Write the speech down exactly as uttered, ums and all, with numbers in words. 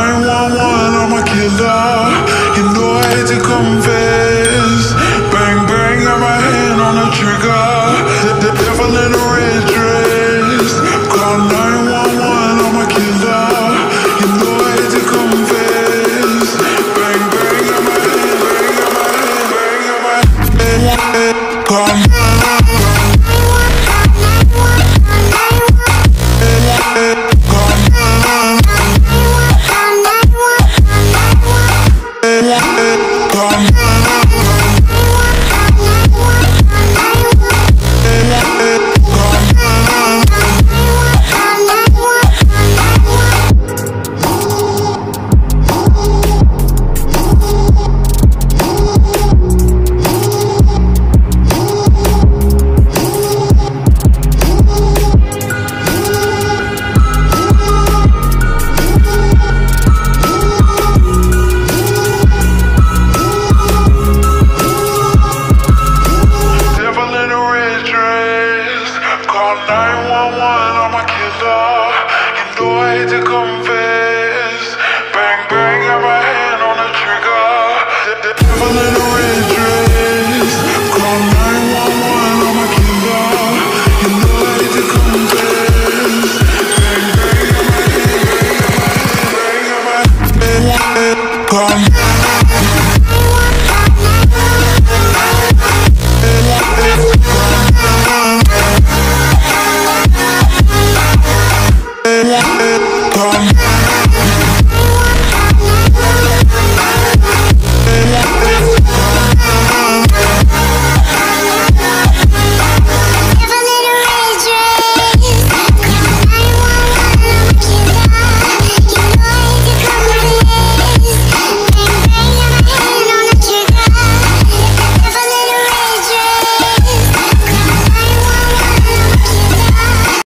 nine one one, I'm a killer. You know I hate to confess. Bang, bang, got my hand on the trigger. The, the devil in a red dress. Call nine one one, I'm a killer. You know I hate to confess. Bang, bang, got my hand, bang, got my hand, bang, got my hand. Call nine one one, I'm a killer. You know I hate to confess. Bang, bang, got my hand on the trigger. The, the devil in a red dress. Call nine one one, I'm a killer. You know I hate to confess. Bang, bang, got my hand, bang, got my hand, bang, got my hand. Call